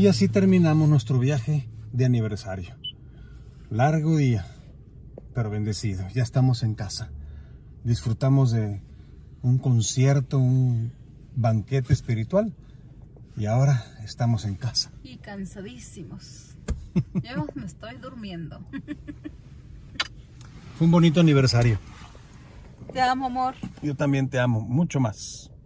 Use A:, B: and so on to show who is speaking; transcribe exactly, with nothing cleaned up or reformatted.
A: Y así terminamos nuestro viaje de aniversario. Largo día, pero bendecido. Ya estamos en casa. Disfrutamos de un concierto, un banquete espiritual. Y ahora estamos en casa.
B: Y cansadísimos. Yo me estoy durmiendo.
A: Fue un bonito aniversario.
B: Te amo, amor.
A: Yo también te amo, mucho más.